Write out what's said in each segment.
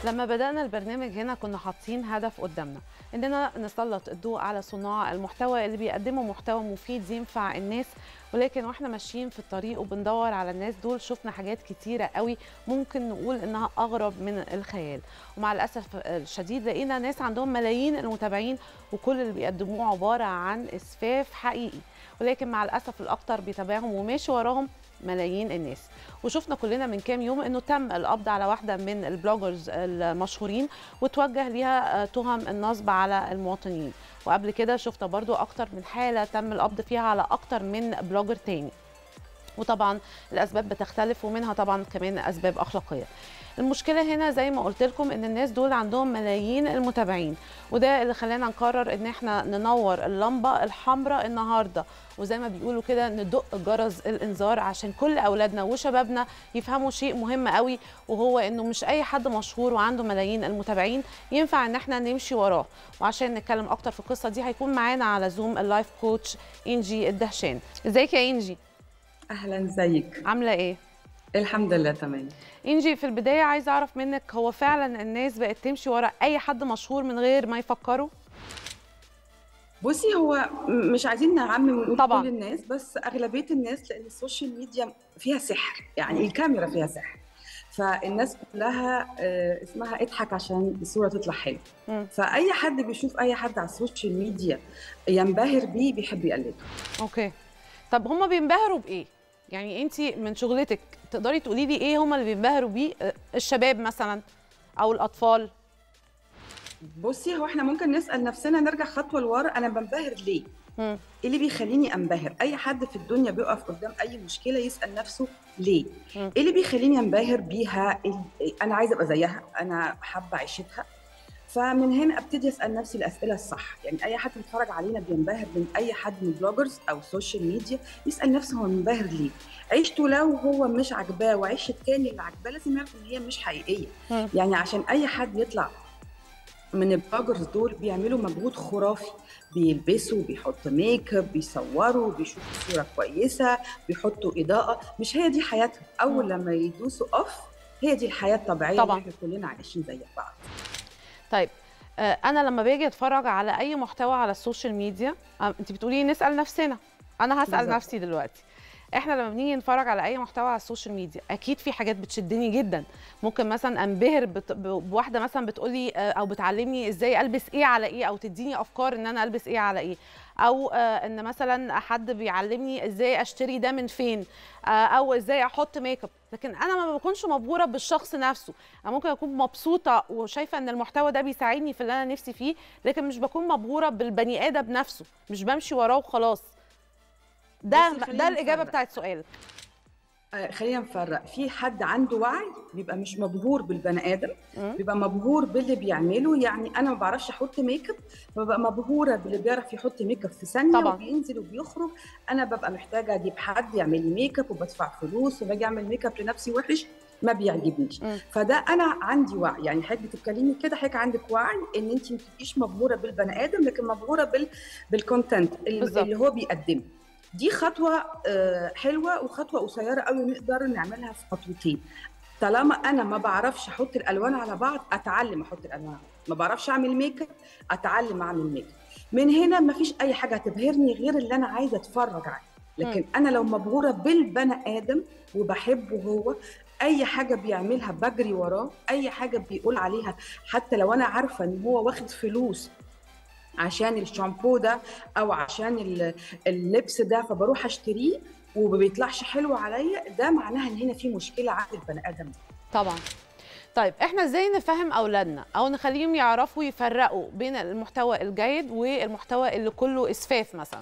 لما بدأنا البرنامج هنا كنا حاطين هدف قدامنا إننا نسلط الضوء على صناع المحتوى اللي بيقدموا محتوى مفيد ينفع الناس. ولكن واحنا ماشيين في الطريق وبندور على الناس دول شفنا حاجات كتيرة قوي ممكن نقول إنها أغرب من الخيال. ومع الأسف الشديد لقينا ناس عندهم ملايين المتابعين وكل اللي بيقدموه عبارة عن إسفاف حقيقي، ولكن مع الأسف الأكتر بيتابعهم وماشي وراهم ملايين الناس. وشفنا كلنا من كام يوم انه تم القبض على واحده من البلوجرز المشهورين وتوجه ليها تهم النصب على المواطنين، وقبل كده شفنا برضو اكتر من حاله تم القبض فيها على اكتر من بلوجر تاني. وطبعا الاسباب بتختلف ومنها طبعا كمان اسباب اخلاقيه. المشكله هنا زي ما قلت لكم ان الناس دول عندهم ملايين المتابعين، وده اللي خلانا نقرر ان احنا ننور اللمبه الحمراء النهارده، وزي ما بيقولوا كده ندق جرس الانذار عشان كل اولادنا وشبابنا يفهموا شيء مهم قوي، وهو انه مش اي حد مشهور وعنده ملايين المتابعين ينفع ان احنا نمشي وراه. وعشان نتكلم اكتر في القصه دي هيكون معانا على زوم اللايف كوتش انجي الدهشان. ازيك يا انجي؟ اهلا، ازيك؟ عامله ايه؟ الحمد لله تمام. انجي، في البدايه عايزه اعرف منك، هو فعلا الناس بقت تمشي ورا اي حد مشهور من غير ما يفكروا؟ بصي، هو مش عايزين نعمم ونقول كل طبعا. الناس، بس اغلبيه الناس، لان السوشيال ميديا فيها سحر، يعني الكاميرا فيها سحر. فالناس كلها اسمها اضحك عشان الصوره تطلع حلوه. فاي حد بيشوف اي حد على السوشيال ميديا ينبهر بيه بيحب يقلده. اوكي، طب هم بينبهروا بايه؟ يعني انت من شغلتك تقدري تقولي لي ايه هم اللي بينبهروا بيه؟ الشباب مثلا او الاطفال؟ بصي، هو احنا ممكن نسال نفسنا، نرجع خطوه لورا، انا بنبهر ليه؟ ايه اللي بيخليني انبهر؟ اي حد في الدنيا بيقف قدام اي مشكله يسال نفسه ليه؟ ايه اللي بيخليني انبهر بيها؟ انا عايزه ابقى زيها، انا حابه عيشتها. فمن هنا ابتدي اسال نفسي الاسئله الصح. يعني اي حد بيتفرج علينا بينبهر من اي حد من البلوجرز او السوشيال ميديا، يسال نفسه هو منبهر ليه؟ عيشته لو هو مش عاجباه وعيشه التاني اللي عاجباه لازم يعرف ان هي مش حقيقيه. يعني عشان اي حد يطلع من البلوجرز دول بيعملوا مجهود خرافي، بيلبسوا، بيحطوا ميك اب، بيصوروا، بيشوفوا صوره كويسه، بيحطوا اضاءه. مش هي دي حياتهم. اول لما يدوسوا اوف، هي دي الحياه الطبيعيه اللي احنا كلنا عايشين زي بعض. طيب، انا لما باجي اتفرج على اي محتوى على السوشيال ميديا، انت بتقولي نسال نفسنا، انا هسال بالزبط. نفسي دلوقتي. احنا لما بنيجي نتفرج على اي محتوى على السوشيال ميديا اكيد في حاجات بتشدني جدا. ممكن مثلا انبهر بواحده مثلا بتقولي او بتعلمني ازاي البس ايه على ايه، او تديني افكار ان انا البس ايه على ايه، او ان مثلا حد بيعلمني ازاي اشتري ده من فين، او ازاي احط ميك اب. لكن انا ما بكونش مبهوره بالشخص نفسه. انا ممكن اكون مبسوطه وشايفه ان المحتوى ده بيساعدني في اللي انا نفسي فيه، لكن مش بكون مبهوره بالبني ادم نفسه، مش بمشي وراه وخلاص. ده الاجابه بتاعت سؤالك. خلينا نفرق. في حد عنده وعي بيبقى مش مبهور بالبني ادم، بيبقى مبهور باللي بيعمله. يعني انا ما بعرفش احط ميك اب، ببقى مبهوره باللي بيعرف يحط ميك اب في ثانيه طبعا. وبينزل وبيخرج. انا ببقى محتاجه اجيب حد يعمل لي ميك اب وبدفع فلوس، وباجي اعمل ميك اب لنفسي وحش ما بيعجبنيش. فده انا عندي وعي. يعني حضرتك بتتكلمي كده، حضرتك عندك وعي ان انت ما تبقيش مبهوره بالبني ادم، لكن مبهوره بالكونتنت اللي هو بيقدمه. دي خطوة حلوة وخطوة قصيرة قوي نقدر نعملها في خطوتين. طالما أنا ما بعرفش أحط الألوان على بعض، أتعلم أحط الألوان على بعض. ما بعرفش أعمل ميك اب، أتعلم أعمل ميك اب. من هنا ما فيش أي حاجة هتبهرني غير اللي أنا عايزة أتفرج عليه. لكن أنا لو مبهورة بالبني آدم وبحبه هو، أي حاجة بيعملها بجري وراه، أي حاجة بيقول عليها، حتى لو أنا عارفة إن هو واخد فلوس عشان الشامبو ده او عشان اللبس ده، فبروح اشتريه وما بيطلعش حلو عليا، ده معناها ان هنا في مشكله عند البني ادم ده. طبعا. طيب، احنا ازاي نفهم اولادنا او نخليهم يعرفوا يفرقوا بين المحتوى الجيد والمحتوى اللي كله اسفاف مثلا؟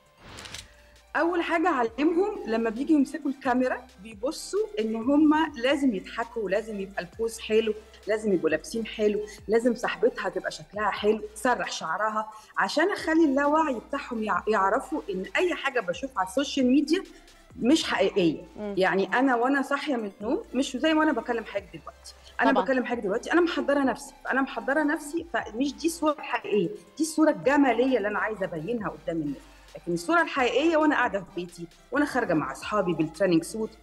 اول حاجه علمهم لما بيجي يمسكوا الكاميرا بيبصوا ان هم لازم يضحكوا، لازم يبقى البوز حلو، لازم يبقوا لابسين حلو، لازم صاحبتها تبقى شكلها حلو، تسرح شعرها، عشان اخلي اللاوعي بتاعهم يعرفوا ان اي حاجه بشوفها على السوشيال ميديا مش حقيقيه. يعني انا وانا صاحيه من النوم مش زي وانا بكلم حضرتك دلوقتي. انا طبعا. بكلم حضرتك دلوقتي انا محضره نفسي، فمش دي الصوره الحقيقيه، دي الصوره الجماليه اللي انا عايزه ابينها قدام الناس. لكن الصوره الحقيقيه وانا قاعده في بيتي، وانا خارجه مع اصحابي بالتريننج سوت.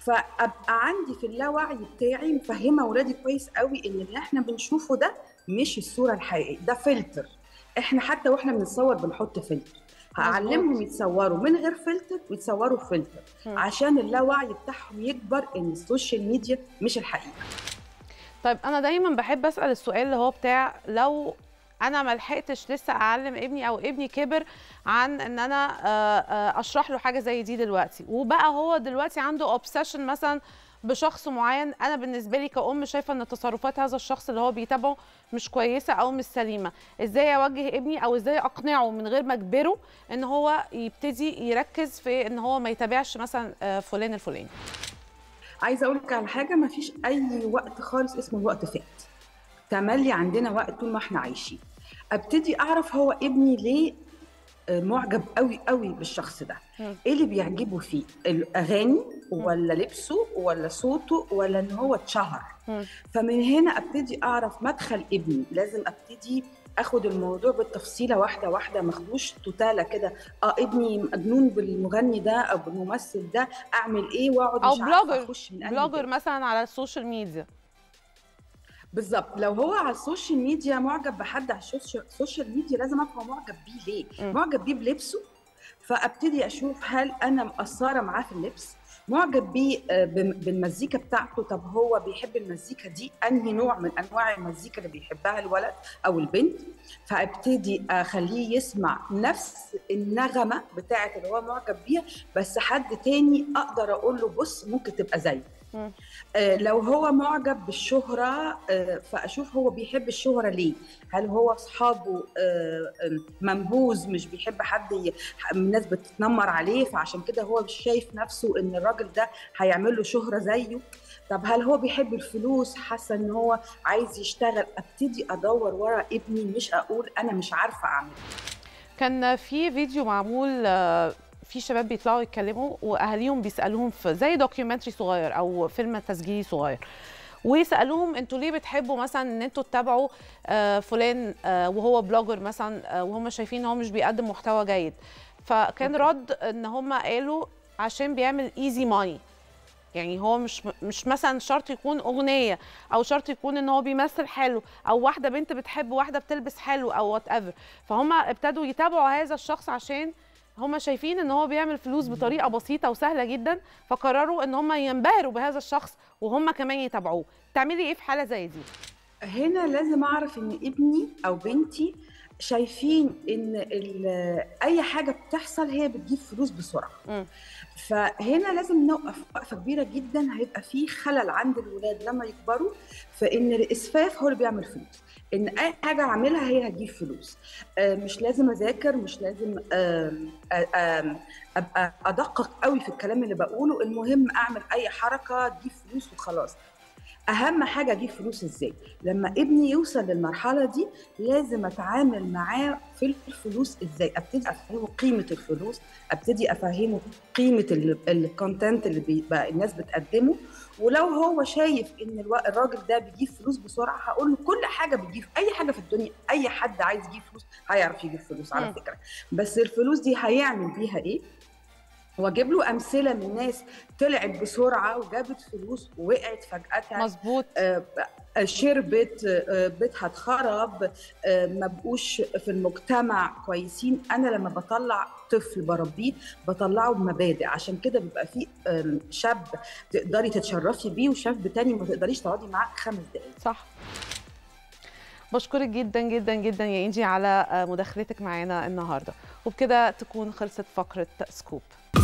فابقى عندي في اللاوعي بتاعي مفهمه اولادي كويس قوي ان اللي احنا بنشوفه ده مش الصوره الحقيقيه، ده فلتر. احنا حتى واحنا بنصور بنحط فلتر. هعلمهم يتصوروا من غير فلتر ويتصوروا فلتر عشان اللاوعي بتاعهم يكبر ان السوشيال ميديا مش الحقيقه. طيب انا دايما بحب اسال السؤال اللي هو بتاع لو انا ما لحقتش لسه اعلم ابني او ابني كبر عن ان انا اشرح له حاجه زي دي دلوقتي، وبقى هو دلوقتي عنده اوبسيشن مثلا بشخص معين، انا بالنسبه لي كأم شايفه ان تصرفات هذا الشخص اللي هو بيتابعه مش كويسه او مش سليمه، ازاي اوجه ابني او ازاي اقنعه من غير ما اجبره ان هو يبتدي يركز في ان هو ما يتابعش مثلا فلان الفلاني؟ عايزه اقول لك على حاجه، ما فيش اي وقت خالص اسمه الوقت فات. تملي عندنا وقت طول ما احنا عايشين. ابتدي اعرف هو ابني ليه معجب قوي قوي بالشخص ده. ايه اللي بيعجبه فيه؟ الاغاني ولا لبسه ولا صوته ولا ان هو اتشهر؟ فمن هنا ابتدي اعرف مدخل ابني. لازم ابتدي اخد الموضوع بالتفصيله واحده واحده، ما اخدوش توتاله كده. ابني مجنون بالمغني ده او بالممثل ده، اعمل ايه؟ واقعد او مش عارفه اخش من بلوجر مثلا على السوشيال ميديا. بالظبط. لو هو على السوشيال ميديا معجب بحد على السوشيال ميديا، لازم افهم معجب بيه ليه. معجب بيه بلبسه، فابتدي اشوف هل انا مقصره معاه في اللبس. معجب بيه بالمزيكا بتاعته، طب هو بيحب المزيكا دي انهي نوع من انواع المزيكا اللي بيحبها الولد او البنت، فابتدي اخليه يسمع نفس النغمه بتاعه اللي هو معجب بيها، بس حد تاني اقدر اقول له بص ممكن تبقى زيه. لو هو معجب بالشهرة، فأشوف هو بيحب الشهرة ليه. هل هو أصحابه منبوذ، مش بيحب حد الناس بتتنمر عليه، فعشان كده هو مش شايف نفسه إن الراجل ده هيعمل له شهرة زيه. طب هل هو بيحب الفلوس، حاسة إن هو عايز يشتغل؟ أبتدي أدور ورا ابني، مش أقول أنا مش عارفة أعمل. كان في فيديو معمول في شباب بيطلعوا يتكلموا واهاليهم بيسالوهم في زي دوكيومنتري صغير او فيلم تسجيلي صغير، ويسالوهم انتوا ليه بتحبوا مثلا ان انتوا تتابعوا فلان وهو بلوجر مثلا، وهم شايفين ان هو مش بيقدم محتوى جيد. فكان رد ان هم قالوا عشان بيعمل ايزي ماني. يعني هو مش مثلا شرط يكون اغنيه او شرط يكون ان هو بيمثل حلو او واحده بنت بتحب واحده بتلبس حلو او وات ايفر، فهم ابتدوا يتابعوا هذا الشخص عشان هم شايفين ان هو بيعمل فلوس بطريقه بسيطه وسهله جدا، فقرروا ان هم ينبهروا بهذا الشخص وهم كمان يتابعوه. تعملي ايه في حاله زي دي؟ هنا لازم اعرف ان ابني او بنتي شايفين ان اي حاجه بتحصل هي بتجيب فلوس بسرعه. فهنا لازم نوقف وقفه كبيره جدا. هيبقى في خلل عند الولاد لما يكبروا في ان الاسفاف هو اللي بيعمل فلوس، ان اي حاجه اعملها هي هتجيب فلوس. مش لازم اذاكر، مش لازم ابقى ادقق قوي في الكلام اللي بقوله. المهم اعمل اي حركه تجيب فلوس وخلاص. اهم حاجه اجيب فلوس ازاي. لما ابني يوصل للمرحله دي لازم اتعامل معاه في الفلوس ازاي. ابتدي افهمه قيمه الفلوس، ابتدي افهمه قيمه الكونتنت اللي بقى الناس بتقدمه. ولو هو شايف ان الراجل ده بيجيب فلوس بسرعه، هقول له كل حاجه بتجيب، اي حاجه في الدنيا اي حد عايز يجيب فلوس هيعرف يجيب فلوس على فكره. بس الفلوس دي هيعمل بيها ايه؟ واجيب له امثله من ناس طلعت بسرعه وجابت فلوس ووقعت فجاه. مظبوط. شربت، بيتها اتخرب، ما بقوش في المجتمع كويسين. انا لما بطلع طفل بربيه بطلعه بمبادئ، عشان كده بيبقى في شاب تقدري تتشرفي بيه وشاب تاني ما تقدريش تقعدي معاه 5 دقايق. صح. بشكرك جدا جدا جدا يا انجي على مداخلتك معانا النهارده، وبكده تكون خلصت فقره سكوب.